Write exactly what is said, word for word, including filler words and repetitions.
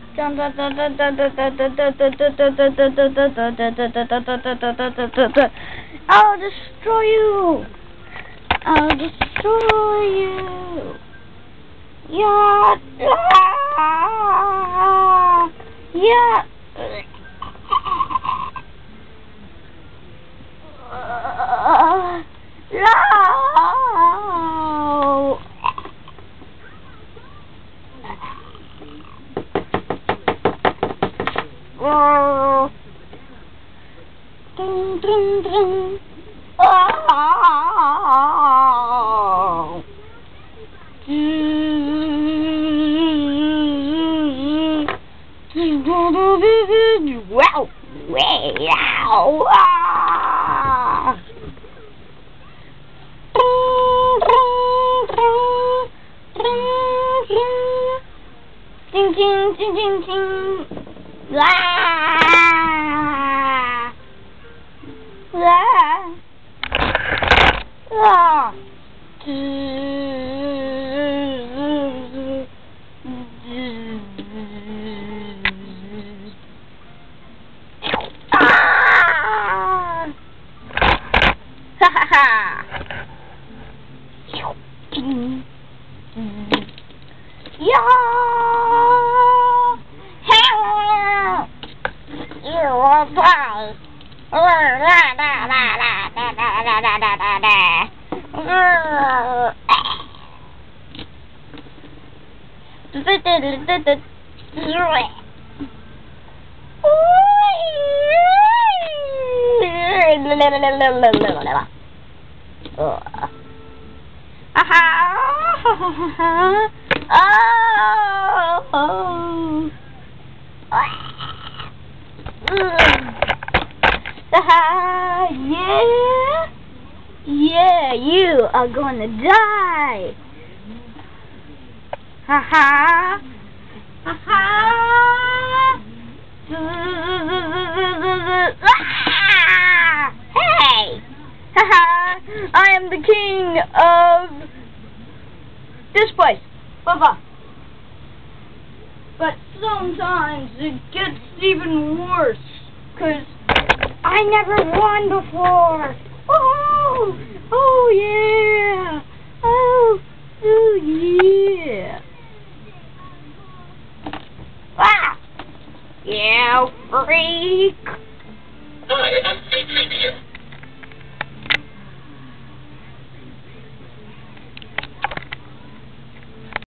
I'll destroy you. I'll destroy you. Yeah. Yeah. Uh, no. Oh. Dun, dun, dun. Oh. Wow. Wow. Ah. Ding ding ding ding ding. Ah. Ah. Ah. Ha ha ha! Yeah! You will die! Uh. Aha! Oh! Aha! Yeah! Yeah, you are gonna die! Haha! Haha! Hey! Haha! I am the king of this place. Bye-bye. But sometimes it gets even worse, cause I never won before. Oh, oh yeah. Oh, oh yeah. Ah, yeah, freak. Hi, I'm C three P O.